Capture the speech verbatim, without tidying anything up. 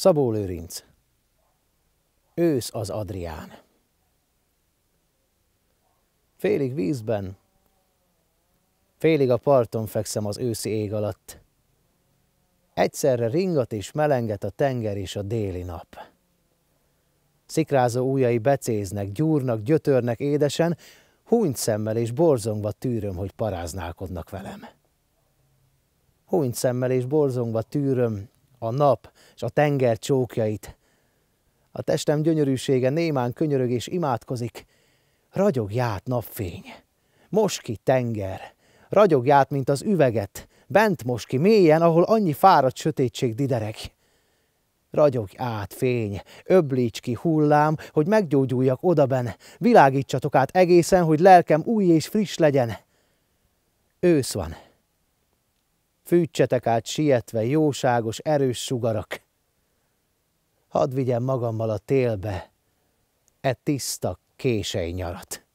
Szabó Lőrinc. Ősz az Adrián. Félig vízben, félig a parton fekszem az őszi ég alatt. Egyszerre ringat és melenget a tenger és a déli nap. Szikrázó ujjai becéznek, gyúrnak, gyötörnek édesen, húnyt szemmel és borzongva tűröm, hogy paráználkodnak velem. Húnyt szemmel és borzongva tűröm a nap és a tenger csókjait. A testem gyönyörűsége némán könyörög és imádkozik. Ragyogját napfény, mos ki tenger, ragyogját, mint az üveget, bent mos ki mélyen, ahol annyi fáradt sötétség didereg. Ragyogj át fény, öblíts ki hullám, hogy meggyógyuljak odaben, világítsatok át egészen, hogy lelkem új és friss legyen. Ősz van. Fűtsetek át sietve jóságos, erős sugarak. Hadd vigyem magammal a télbe e tiszta kései nyarat.